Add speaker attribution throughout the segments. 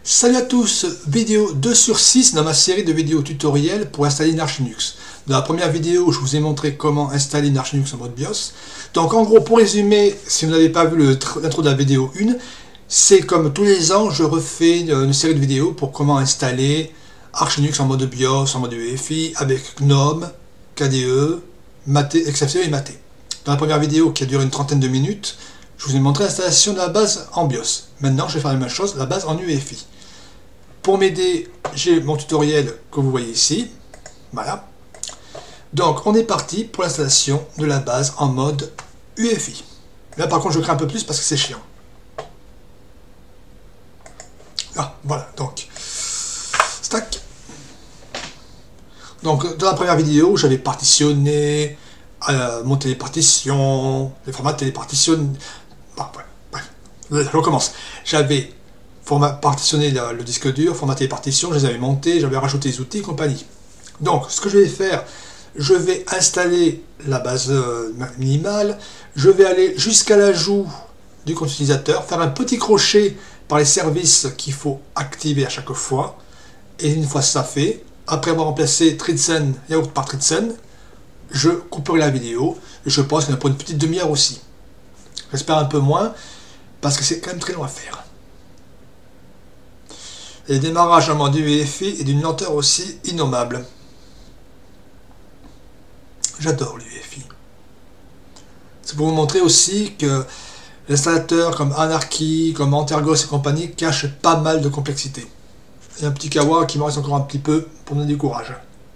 Speaker 1: Salut à tous, vidéo 2 sur 6 dans ma série de vidéos tutoriels pour installer une Arch Linux. Dans la première vidéo, je vous ai montré comment installer une Arch Linux en mode BIOS. Donc en gros, pour résumer, si vous n'avez pas vu l'intro de la vidéo 1, c'est comme tous les ans, je refais une série de vidéos pour comment installer Arch Linux en mode BIOS, en mode UEFI, avec GNOME, KDE, Mate, XFCE et Mate. Dans la première vidéo, qui a duré une trentaine de minutes, je vous ai montré l'installation de la base en BIOS. Maintenant, je vais faire la même chose, la base en UEFI. Pour m'aider, j'ai mon tutoriel que vous voyez ici. Voilà. Donc, on est parti pour l'installation de la base en mode UEFI. Là, par contre, je crains un peu plus parce que c'est chiant. Ah, voilà. Donc, stack. Donc, dans la première vidéo, j'avais partitionné, monté les partitions, les formatés les partitions. Bon, bref, je recommence. J'avais partitionner le disque dur, formater les partitions, je les avais montés, j'avais rajouté les outils et compagnie. Donc, ce que je vais faire, je vais installer la base minimale, je vais aller jusqu'à l'ajout du compte utilisateur, faire un petit crochet par les services qu'il faut activer à chaque fois, et une fois ça fait, après avoir remplacé Tritzen, Yaourt par Tritzen, je couperai la vidéo, et je pense qu'il y en a pour une petite demi-heure aussi. J'espère un peu moins, parce que c'est quand même très long à faire. Et le démarrage en mode UEFI est d'une lenteur aussi innommable. J'adore l'UEFI. C'est pour vous montrer aussi que l'installateur comme Anarchy, comme Antergos et compagnie cache pas mal de complexité. Et un petit kawa qui me reste encore un petit peu pour me donner du courage.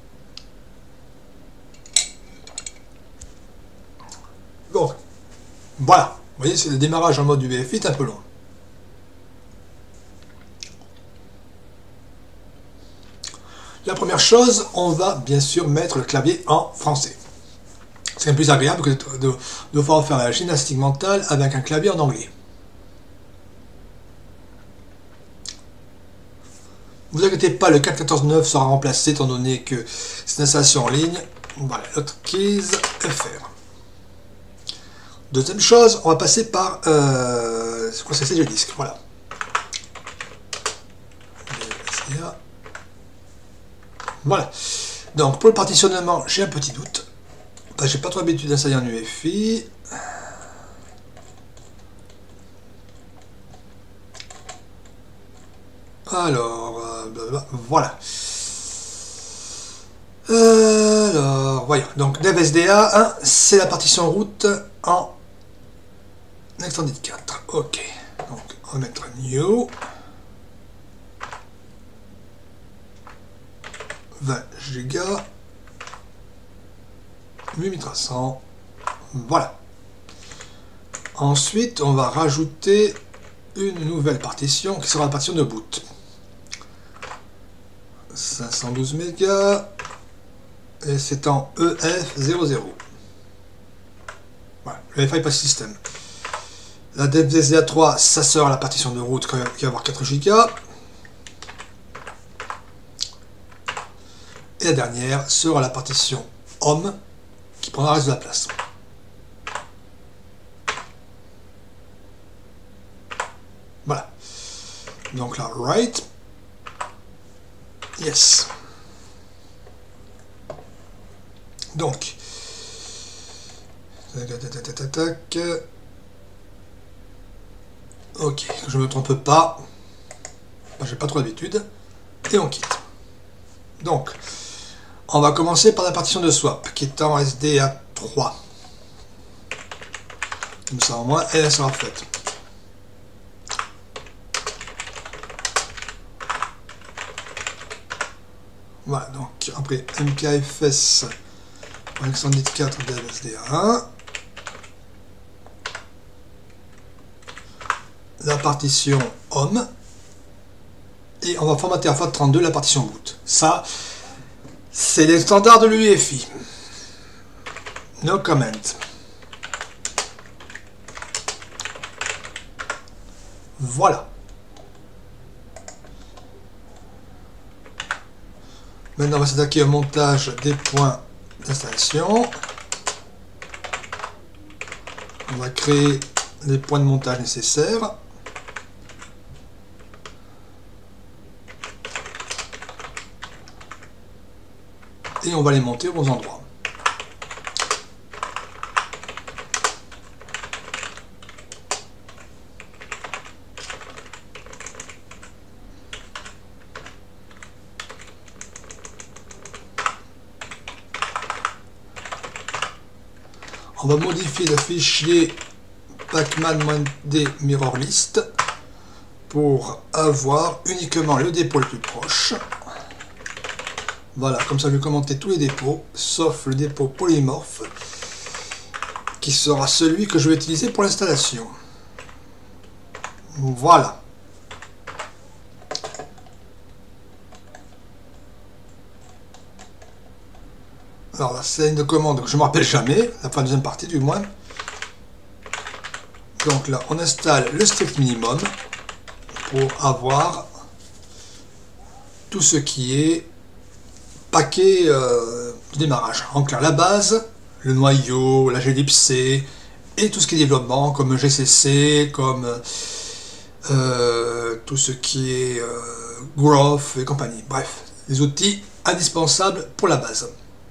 Speaker 1: Bon, voilà. Vous voyez, c'est le démarrage en mode UEFI est un peu long. La première chose, on va bien sûr mettre le clavier en français. C'est plus agréable que de devoir faire la gymnastique mentale avec un clavier en anglais. Ne vous inquiétez pas, le 4.14.9 sera remplacé étant donné que c'est une installation en ligne. Voilà, l'hotkey FR. Deuxième chose, on va passer par c'est quoi, c'est le disque, voilà. Voilà. Donc pour le partitionnement, j'ai un petit doute. J'ai pas trop l'habitude d'installer en UEFI. Alors, voilà. Alors, voyons. Donc, DevSDA, c'est la partition route en Extended 4. Ok. Donc, on va mettre New. 20 Go. 8300. Voilà. Ensuite, on va rajouter une nouvelle partition qui sera la partition de boot. 512 mégas. Et c'est en EF00. Voilà, le FI pas système. La DevSDA 3, ça sera la partition de route qui va avoir 4 Go. Et la dernière sera la partition Home qui prendra le reste de la place. Voilà. Donc là, write. Yes. Donc. Ok, que je ne me trompe pas. J'ai pas trop l'habitude. Et on quitte. Donc, on va commencer par la partition de swap, qui est en SDA 3. Comme ça, au moins, elle sera faite. Voilà, donc après MKFS pour Extended 4 de SDA 1. La partition Home. Et on va formater à FAT32 la partition boot. Ça, c'est les standards de l'UEFI. No comment. Voilà. Maintenant, on va s'attaquer au montage des points d'installation. On va créer les points de montage nécessaires. et on va les monter aux bons endroits. On va modifier le fichier pacman-d mirror list pour avoir uniquement le dépôt le plus proche. Voilà, comme ça je vais commenter tous les dépôts, sauf le dépôt polymorphe, qui sera celui que je vais utiliser pour l'installation. Voilà. Alors là, c'est une commande que je ne me rappelle jamais, la deuxième partie du moins. Donc là, on installe le strict minimum pour avoir tout ce qui est paquet de démarrage. En clair, la base, le noyau, la glibc et tout ce qui est développement comme GCC, comme tout ce qui est growth et compagnie. Bref, les outils indispensables pour la base.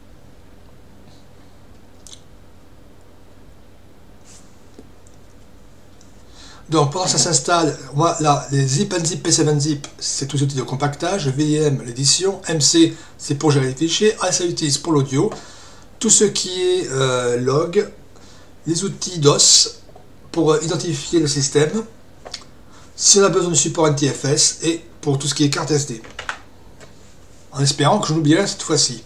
Speaker 1: Donc pendant que ça s'installe, voilà, les zip unzip P7zip, c'est tous les outils de compactage, VIM l'édition, MC c'est pour gérer les fichiers, ASAUTIS pour l'audio, tout ce qui est log, les outils DOS pour identifier le système, si on a besoin de support NTFS et pour tout ce qui est carte SD. En espérant que je n'oublie rien cette fois-ci.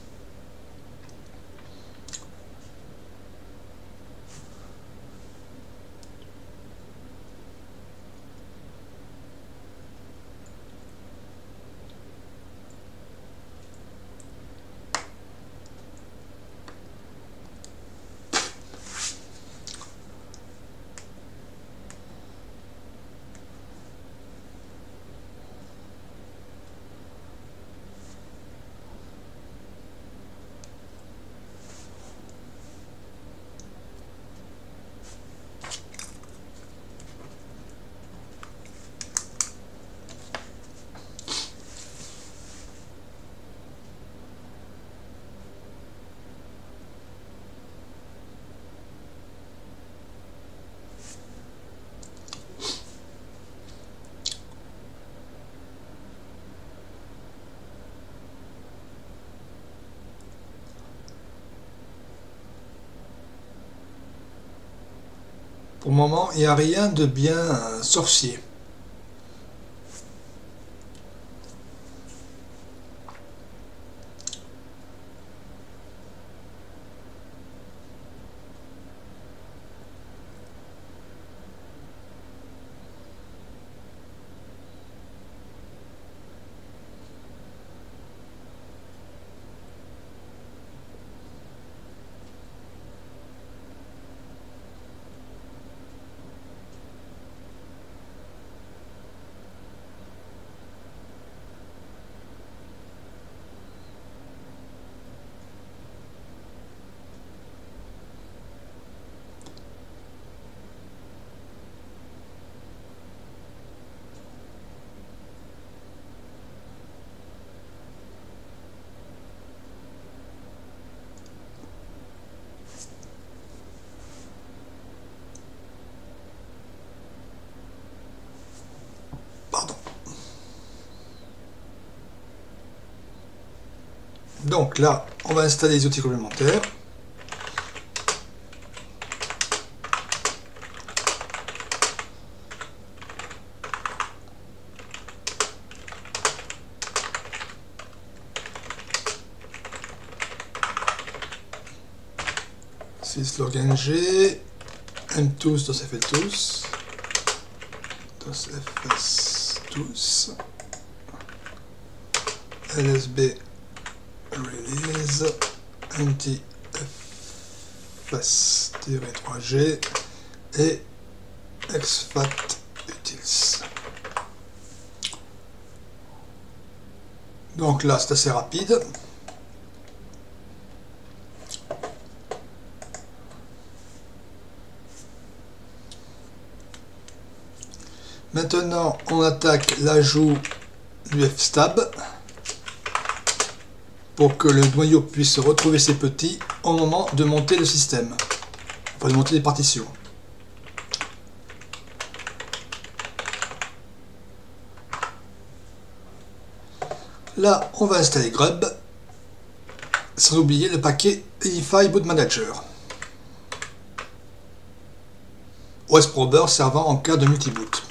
Speaker 1: Pour le moment, il n'y a rien de bien sorcier. Pardon. Donc là, on va installer les outils complémentaires. Syslog ng, mtools, dosfltools, dosfstools, lsb release, ntfs-3g et exfat utils. Donc là, c'est assez rapide. Maintenant, on attaque l'ajout du fstab pour que le noyau puisse retrouver ses petits au moment de monter le système, enfin de monter les partitions. Là, on va installer Grub, sans oublier le paquet Unify Boot Manager. OS Prober servant en cas de multiboot.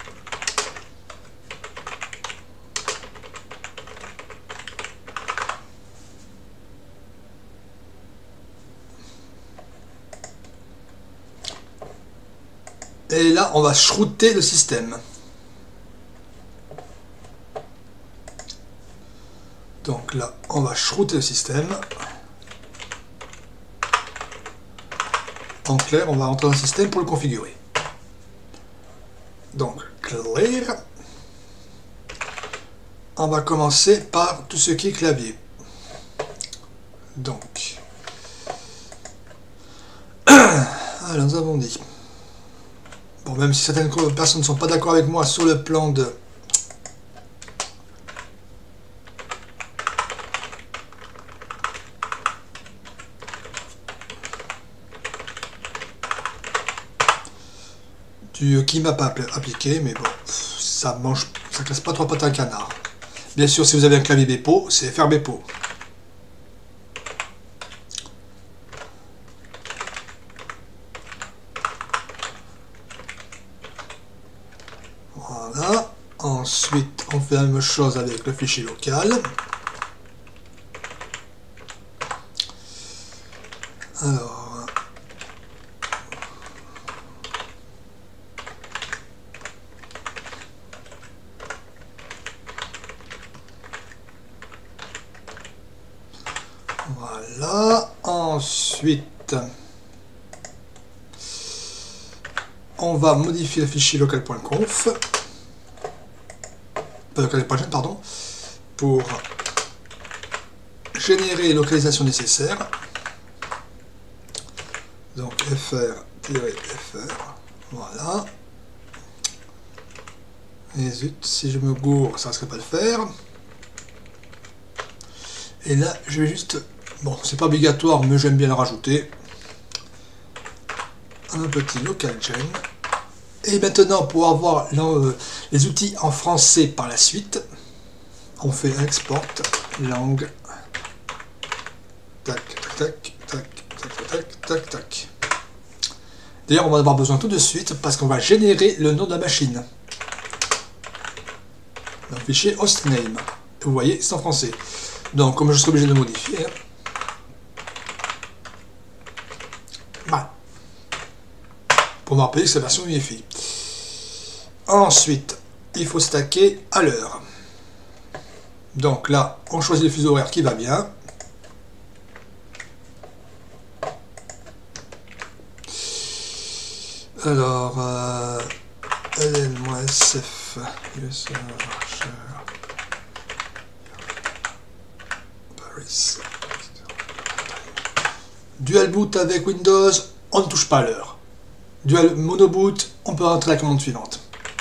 Speaker 1: Et là, on va shrouter le système. Donc là, on va shrouter le système. En clair, on va rentrer dans le système pour le configurer. Donc, clear. On va commencer par tout ce qui est clavier. Donc, alors nous avons dit. Bon, même si certaines personnes ne sont pas d'accord avec moi sur le plan de qui m'a pas appliqué, mais bon, ça casse pas trois pattes à un canard. Bien sûr, si vous avez un clavier Bepo, c'est FR Bepo. Voilà. Ensuite, on fait la même chose avec le fichier local. Alors, voilà. Ensuite, on va modifier le fichier local.conf, local.gen, pardon, pour générer les localisations nécessaires. Donc fr-fr, voilà. Et zut, si je me gourre, ça ne serait pas le faire. Et là, je vais juste, bon, c'est pas obligatoire, mais j'aime bien le rajouter, un petit localgen. Et maintenant, pour avoir les outils en français par la suite, on fait export langue. Tac, tac, tac, tac, tac, tac, tac. D'ailleurs, on va en avoir besoin tout de suite parce qu'on va générer le nom de la machine. Le fichier hostname. Vous voyez, c'est en français. Donc, comme je serai obligé de le modifier, voilà. Pour me rappeler que c'est la version UEFI. Ensuite, il faut stacker à l'heure. Donc là, on choisit le fuseau horaire qui va bien. Alors, ln-sf, Paris. Dual boot avec Windows, on ne touche pas à l'heure. Dual monoboot, on peut rentrer la commande suivante.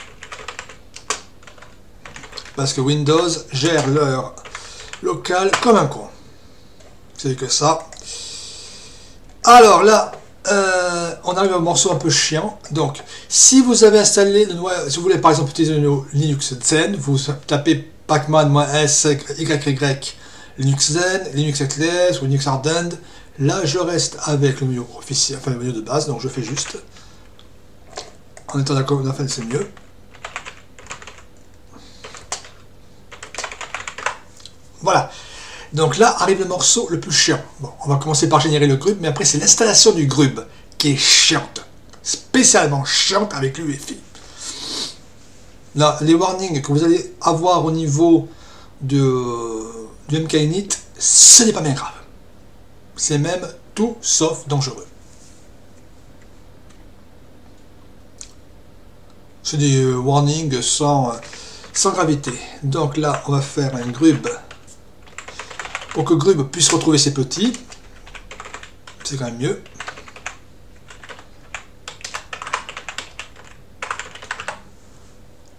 Speaker 1: Parce que Windows gère l'heure locale comme un con. C'est que ça. Alors là, on arrive à un morceau un peu chiant. Donc, si vous avez installé le noyau, si vous voulez par exemple utiliser le Linux Zen, vous tapez pacman-s YY Linux Zen, Linux Eclipse ou Linux Ardent. Là, je reste avec le noyau officiel, enfin le noyau de base, donc je fais juste. En étant d'accord, enfin c'est mieux. Voilà. Donc là arrive le morceau le plus chiant. Bon, on va commencer par générer le grub, mais après c'est l'installation du grub qui est chiante. Spécialement chiante avec l'UEFI. Là, les warnings que vous allez avoir au niveau du MKinit, ce n'est pas bien grave. C'est même tout sauf dangereux. C'est des warnings sans gravité. Donc là, on va faire un grub pour que Grub puisse retrouver ses petits. C'est quand même mieux.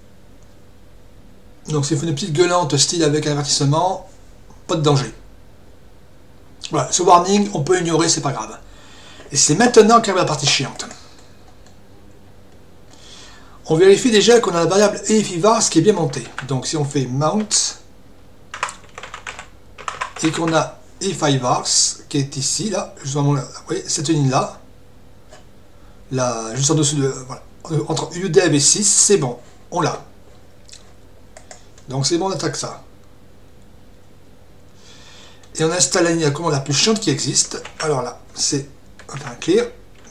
Speaker 1: Donc si vous faites une petite gueulante style avec un avertissement, pas de danger. Voilà, ce warning, on peut ignorer, c'est pas grave. Et c'est maintenant qu'arrive la partie chiante. On vérifie déjà qu'on a la variable EFIVARS qui est bien montée. Donc si on fait mount et qu'on a EFIVARS qui est ici, là, justement, oui, cette ligne-là, là, juste en dessous de, voilà, entre udev et 6, c'est bon, on l'a. Donc c'est bon, on attaque ça. Et on installe la ligne à commande la plus chiante qui existe. Alors là, c'est, enfin clear,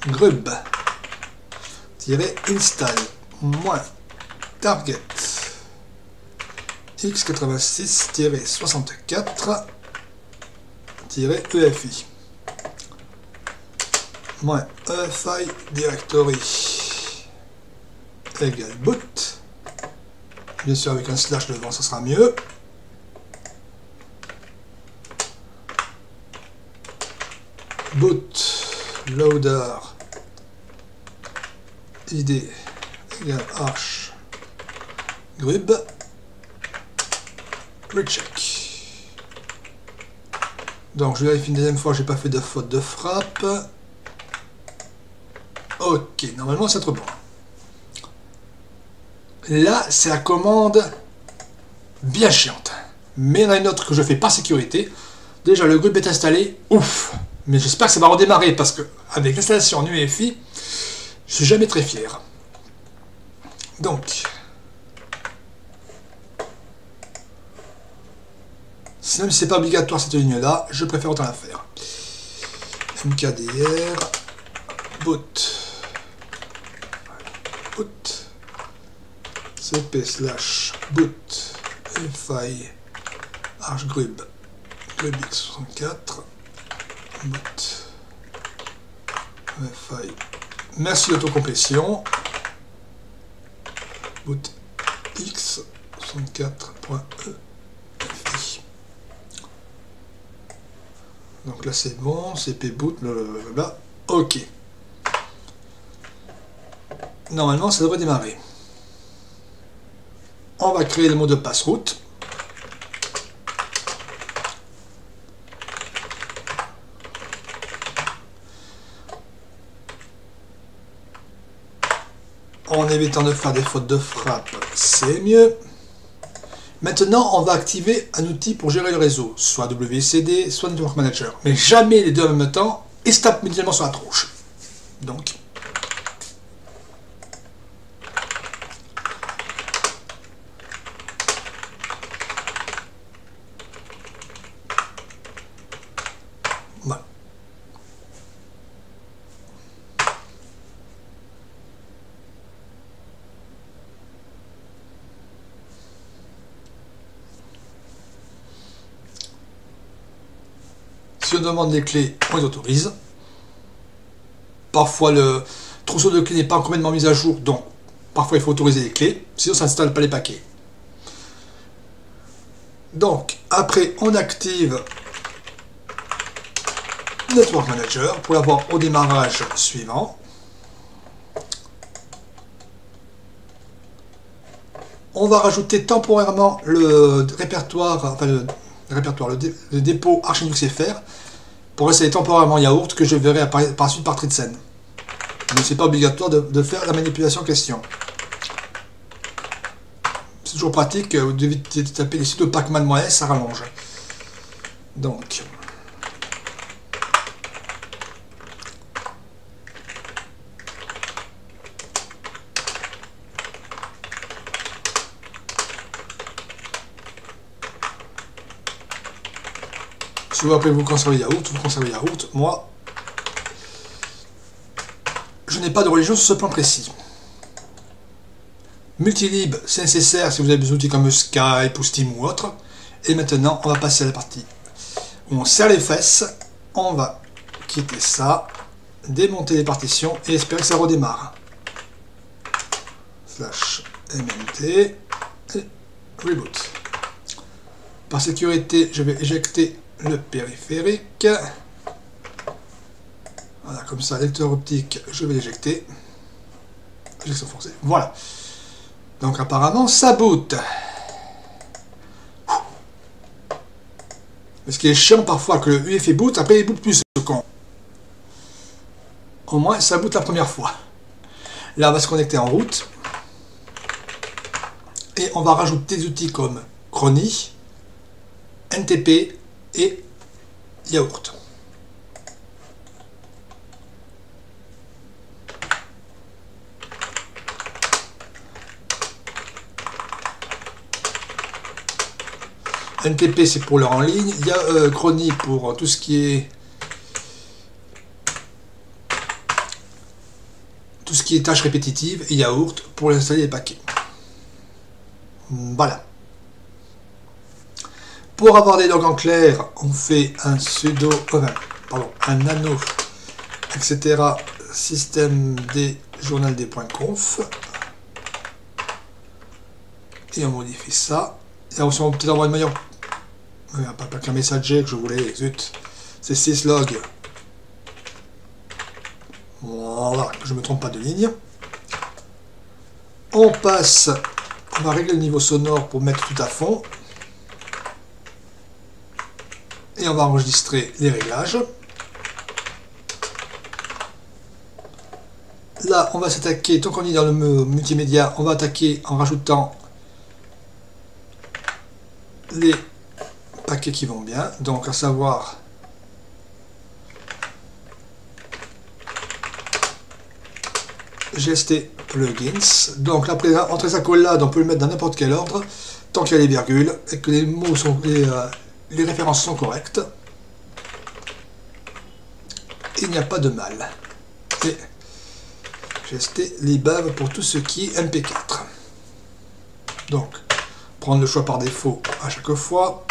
Speaker 1: grub-install -target x86-64-EFI -EFI directory égale boot. Bien sûr, avec un slash devant, ça sera mieux. Bootloader id égale arch grub recheck. Donc je vérifie une deuxième fois, j'ai pas fait de faute de frappe. Ok, normalement c'est trop bon. Là c'est la commande bien chiante, mais il y en a une autre que je fais par sécurité. Déjà le grub est installé, ouf. Mais j'espère que ça va redémarrer parce que avec l'installation en UEFI, je suis jamais très fier. Donc, même si c'est pas obligatoire cette ligne-là, je préfère autant la faire. mkdr boot cp/boot fi archgrub grubx64 boot fi. Merci d'autocomplétion. Boot x64.efi. Donc là c'est bon, cp boot, là, ok. Normalement ça devrait démarrer. On va créer le mot de passe route. En évitant de faire des fautes de frappe, c'est mieux. Maintenant, on va activer un outil pour gérer le réseau, soit WCD, soit Network Manager. Mais jamais les deux en même temps, et se tape immédiatement sur la tronche. Donc, voilà. Si on demande les clés, on les autorise. Parfois, le trousseau de clés n'est pas complètement mis à jour, donc parfois il faut autoriser les clés, sinon ça n'installe pas les paquets. Donc, après, on active Network Manager pour l'avoir au démarrage suivant. On va rajouter temporairement le répertoire, enfin le dépôt Archinux FR pour installer temporairement Yaourt que je verrai par la suite par Tritsen. Mais c'est pas obligatoire de faire la manipulation en question. C'est toujours pratique, vous devez taper les sudo pacman-s, ça rallonge. Donc, si vous appelez vous conservez Yaourt, vous conservez Yaourt. Moi, je n'ai pas de religion sur ce point précis. Multilib, c'est nécessaire si vous avez des outils comme Skype ou Steam ou autre. Et maintenant, on va passer à la partie où on serre les fesses. On va quitter ça, démonter les partitions et espérer que ça redémarre. /mnt et reboot. Par sécurité, je vais éjecter le périphérique. Voilà, comme ça, lecteur optique, je vais l'éjecter. Éjection forcée. Voilà. Donc apparemment, ça boot. Mais ce qui est chiant parfois, que le UEFI boot, après il boot plus ce con. Au moins, ça boot la première fois. Là, on va se connecter en route. Et on va rajouter des outils comme Chrony, NTP et Yaourt. NTP c'est pour l'heure en ligne, il y a Chrony pour tout ce qui est tâches répétitives et Yaourt pour installer les paquets. Voilà. Pour avoir des logs en clair, on fait un sudo, un nano, etc. systemd journald.conf et on modifie ça. Et on va peut-être avoir une meilleure. Pas qu'un messager que je voulais, zut. C'est syslog. Voilà, que je ne me trompe pas de ligne. On passe, on va régler le niveau sonore pour mettre tout à fond. Et on va enregistrer les réglages. Là, on va s'attaquer, tant qu'on est dans le multimédia, on va attaquer en rajoutant les paquets qui vont bien, donc à savoir GST plugins. Donc là, entre les accolades, on peut le mettre dans n'importe quel ordre, tant qu'il y a les virgules et que les mots sont, les références sont correctes. Il n'y a pas de mal. Et GST libave pour tout ce qui est MP4. Donc, prendre le choix par défaut à chaque fois.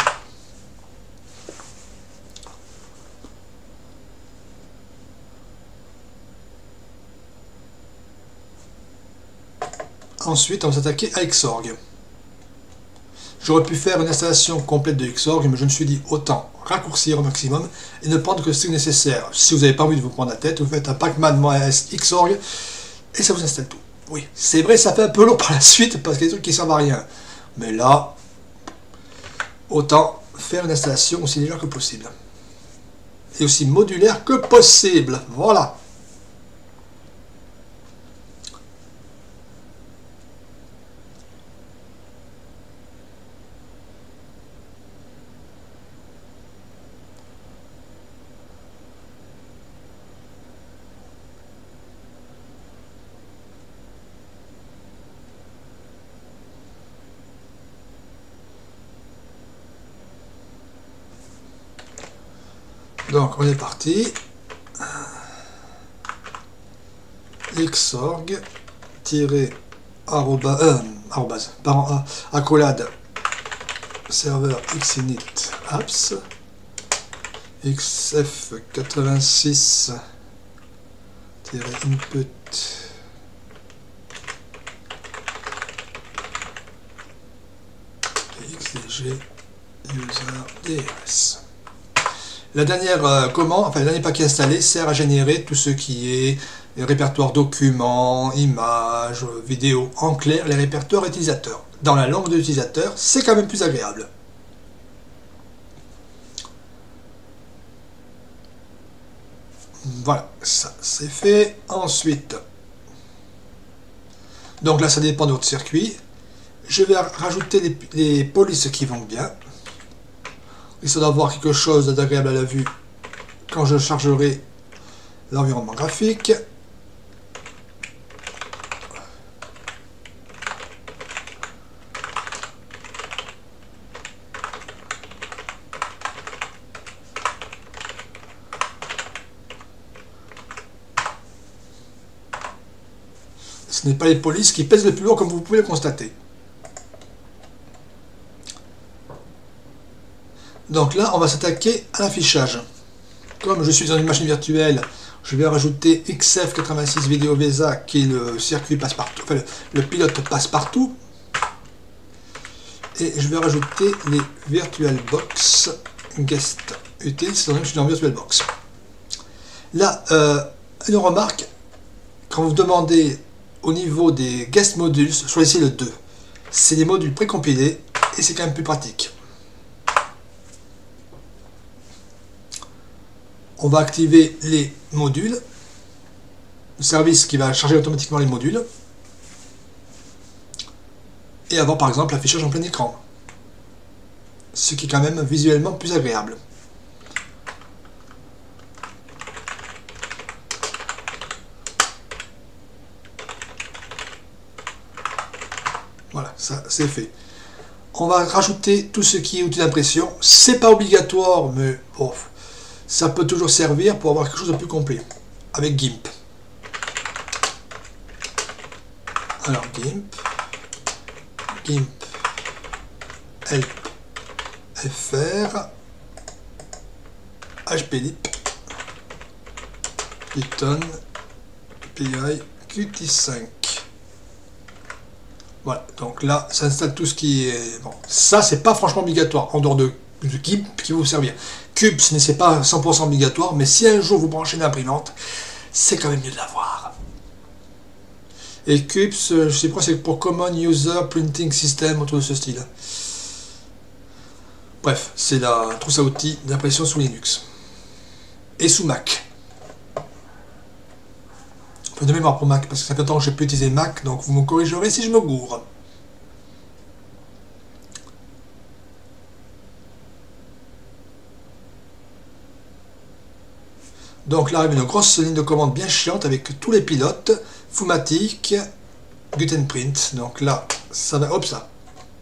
Speaker 1: Ensuite, on va s'attaquer à Xorg. J'aurais pu faire une installation complète de Xorg, mais je me suis dit autant raccourcir au maximum et ne prendre que ce qui est nécessaire. Si vous n'avez pas envie de vous prendre la tête, vous faites un pacman-s Xorg et ça vous installe tout. Oui, c'est vrai, ça fait un peu lourd par la suite parce qu'il y a des trucs qui servent à rien. Mais là, autant faire une installation aussi légère que possible. Et aussi modulaire que possible. Voilà. Donc on est parti. Xorg accolade serveur xinit apps xf86 input xdg user drs. La dernière commande, enfin le dernier paquet installé sert à générer tout ce qui est les répertoires documents, images, vidéos, en clair, les répertoires utilisateurs. Dans la langue de l'utilisateur, c'est quand même plus agréable. Voilà, ça c'est fait. Ensuite, donc là ça dépend de votre circuit. Je vais rajouter les polices qui vont bien. Histoire d'avoir quelque chose d'agréable à la vue quand je chargerai l'environnement graphique. Ce n'est pas les polices qui pèsent le plus lourd comme vous pouvez le constater. Donc là, on va s'attaquer à l'affichage. Comme je suis dans une machine virtuelle, je vais rajouter XF86 Video VESA qui est le circuit passe-partout, enfin le pilote passe-partout. Et je vais rajouter les VirtualBox Guest Utils, je suis dans VirtualBox. Là, une remarque, quand vous demandez au niveau des Guest Modules, choisissez le 2. C'est des modules précompilés et c'est quand même plus pratique. on va activer les modules, le service qui va charger automatiquement les modules, et avoir par exemple l'affichage en plein écran, ce qui est quand même visuellement plus agréable. Voilà, ça c'est fait. On va rajouter tout ce qui est outil d'impression. C'est pas obligatoire, mais bon, ça peut toujours servir pour avoir quelque chose de plus complet. Avec GIMP. Alors GIMP, Help, FR, HPLIP, Python, PI, Qt5. Voilà, donc là, ça installe tout ce qui est... Bon, ça, c'est pas franchement obligatoire, en dehors de GIMP qui va vous servir. Cube, ce n'est pas 100% obligatoire, mais si un jour vous branchez une imprimante, c'est quand même mieux de l'avoir. Et Cubes, je sais pas, c'est pour Common User Printing System, autour de ce style. Bref, c'est la trousse à outils d'impression sous Linux. Et sous Mac. De mémoire pour Mac, parce que ça fait longtemps que je n'ai plus utilisé Mac, donc vous me corrigerez si je me gourre. Donc là arrive une grosse ligne de commande bien chiante avec tous les pilotes, Fumatic, Gutenprint. Donc là, ça va, hop ça.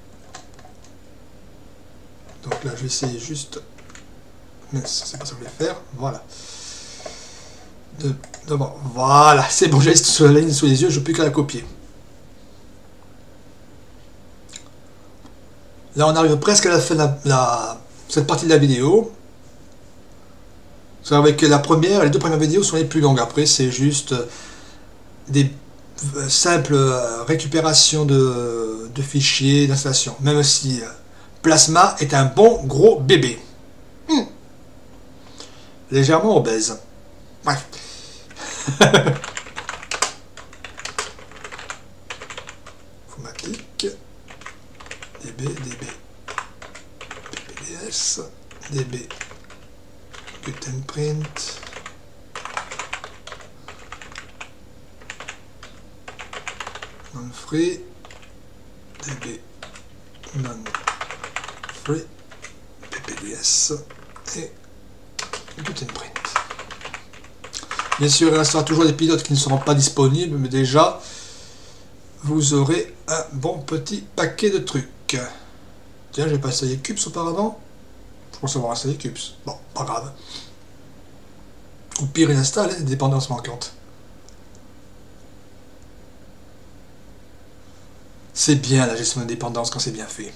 Speaker 1: Donc là, je vais essayer juste, mais c'est pas ça que je voulais faire, voilà. Voilà, c'est bon, j'ai sur la ligne sous les yeux, je n'ai plus qu'à la copier. Là, on arrive presque à la fin de cette partie de la vidéo. Avec la première, les deux premières vidéos sont les plus longues. Après, c'est juste des simples récupérations de fichiers d'installation. Même si Plasma est un bon gros bébé. Légèrement obèse. Bref. Fumatic, DB, PPDS, DB, Gutenprint, non-free, DB, non-free, PPDS et Gutenprint. Bien sûr, il restera toujours des pilotes qui ne seront pas disponibles, mais déjà, vous aurez un bon petit paquet de trucs. Tiens, j'ai pas installé Cubes auparavant. Je pense avoir installé Cubes. Bon, pas grave. Ou pire, il installe des dépendances manquantes. C'est bien la gestion de dépendance quand c'est bien fait.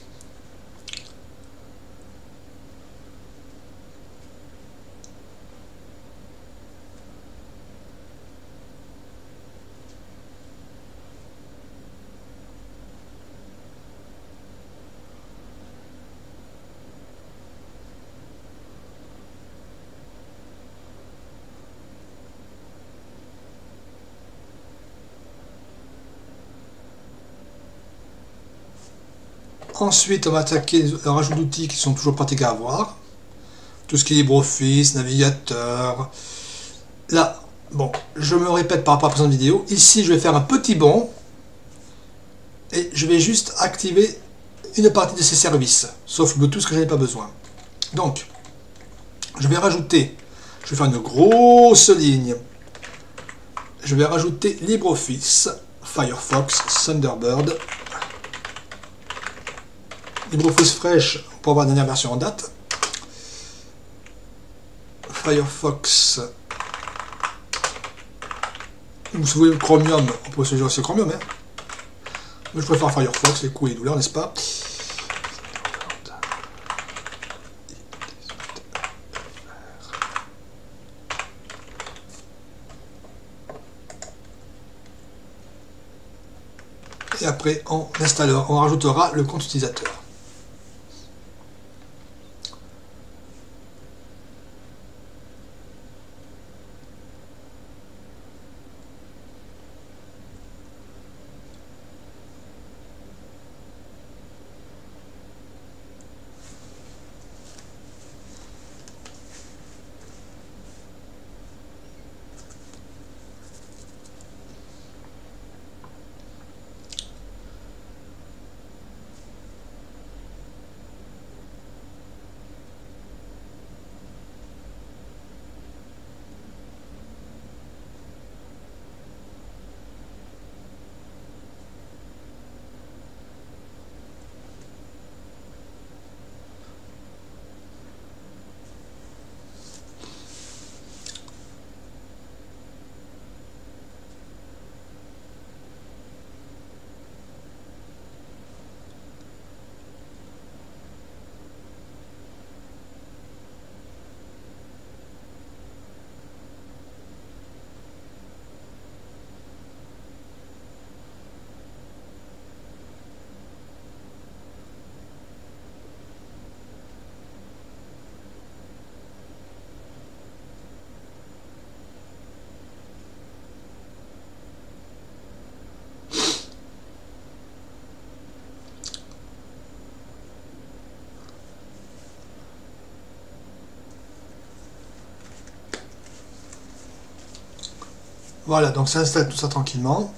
Speaker 1: Ensuite, on va attaquer le rajout d'outils qui sont toujours pratiques à avoir. Tout ce qui est LibreOffice, navigateur. Là, bon, je me répète par rapport à la précédente vidéo. Ici, je vais faire un petit bond. Et je vais juste activer une partie de ces services. Sauf Bluetooth que je n'ai pas besoin. Donc, je vais rajouter. Je vais faire une grosse ligne. Je vais rajouter LibreOffice, Firefox, Thunderbird. LibreOffice Fresh pour avoir la dernière version en date. Firefox. Vous savez, Chromium, on peut se dire c'est Chromium, hein. Mais je préfère Firefox, les coups et les douleurs, n'est-ce pas? Et après, on installera, on rajoutera le compte utilisateur. Voilà, donc ça installe tout ça tranquillement.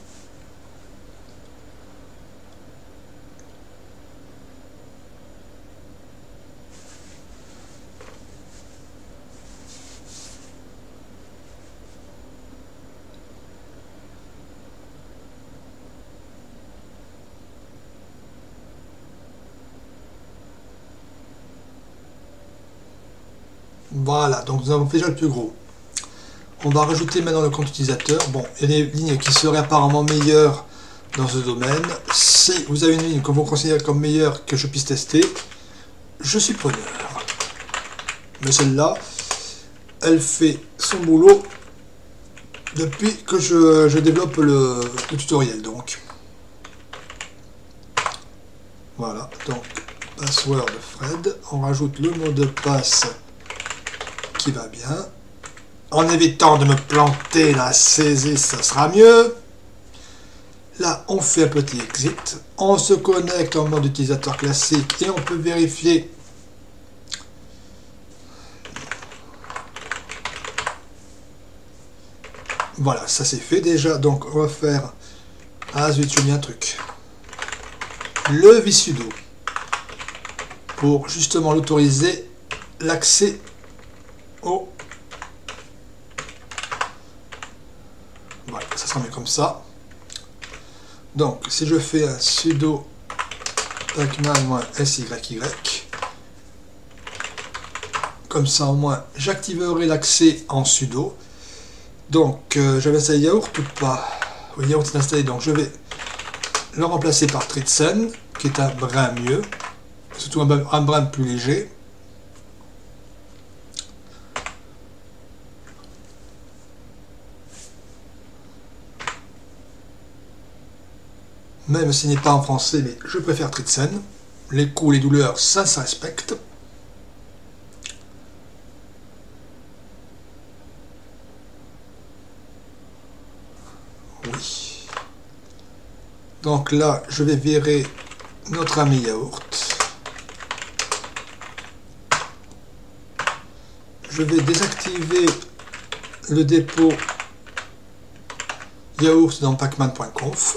Speaker 1: Voilà, donc nous avons fait déjà le plus gros. On va rajouter maintenant le compte utilisateur. Bon, il y a des lignes qui seraient apparemment meilleures dans ce domaine. Si vous avez une ligne que vous considérez comme meilleure que je puisse tester, je suis preneur. Mais celle-là, elle fait son boulot depuis que je développe le tutoriel. Donc, voilà, donc password Fred. On rajoute le mot de passe qui va bien. En évitant de me planter la saisie, ça sera mieux. Là, on fait un petit exit. On se connecte en mode utilisateur classique et on peut vérifier. Voilà, ça c'est fait déjà. Donc, on va faire... Ah zut, j'ai mis un truc. Le visudo. Pour justement l'autoriser l'accès au... Voilà, ça sera mieux comme ça. Donc, si je fais un sudo pacman-syy, comme ça au moins j'activerai l'accès en sudo. Donc, j'avais installé Yaourt ou pas? Oui, Yaourt est installé, donc je vais le remplacer par Tritzen, qui est un brin mieux, surtout un brin plus léger. Même s'il n'est pas en français, mais je préfère Tritzen. Les coups, les douleurs, ça se respecte. Oui. Donc là, je vais virer notre ami Yaourt. Je vais désactiver le dépôt Yaourt dans pacman.conf.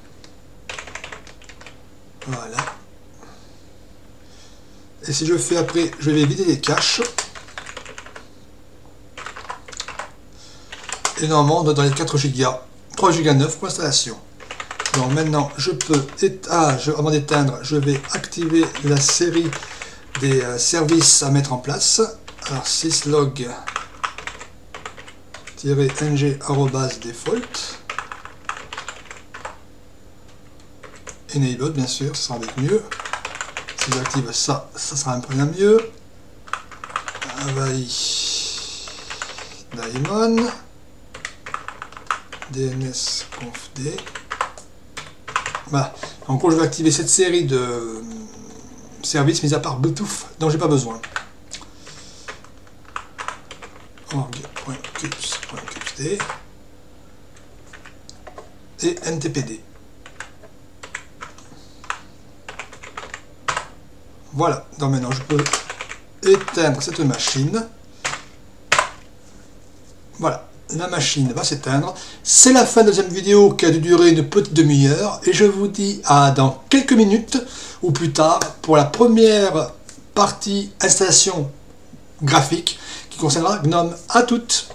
Speaker 1: Voilà. Et si je fais après, je vais vider les caches. Et normalement, on doit dans les 4 Go, 3 Go 9 pour l'installation. Donc maintenant, je peux, avant d'éteindre, je vais activer la série des services à mettre en place. Alors syslog-ng@default. Enable, bien sûr, ça sera avec mieux. Si j'active ça, ça sera un peu mieux. Avaï Daemon DNS confd. Voilà. En gros, je vais activer cette série de services, mis à part Bluetooth, dont j'ai pas besoin. org.cups.cupsd et ntpd. Voilà, donc maintenant je peux éteindre cette machine. Voilà, la machine va s'éteindre. C'est la fin de la deuxième vidéo qui a dû durer une petite demi-heure. Et je vous dis à dans quelques minutes ou plus tard pour la première partie installation graphique qui concernera GNOME. À toutes!